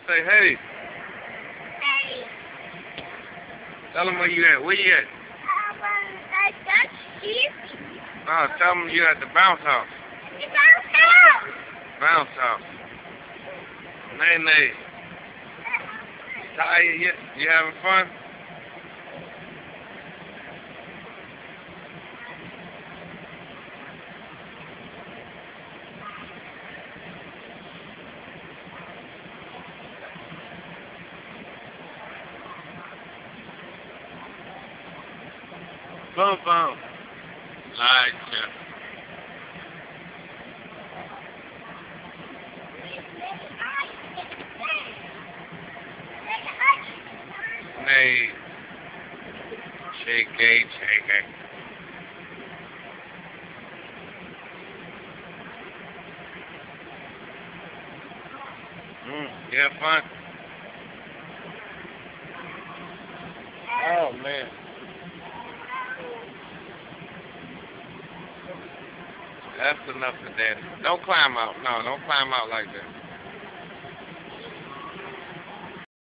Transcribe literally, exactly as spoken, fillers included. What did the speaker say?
Say hey. Hey. Tell them where you at. Where you at? Um, I got sheep. No, tell them you at the bounce house. The bounce house. Bounce house. Nay, nay. Tired yet? You having fun? Boom, boom. Alright, yeah. Nay. Shake it, shake it. Mm, you have fun? Oh, man. That's enough for Daddy. Don't climb out. No, don't climb out like that.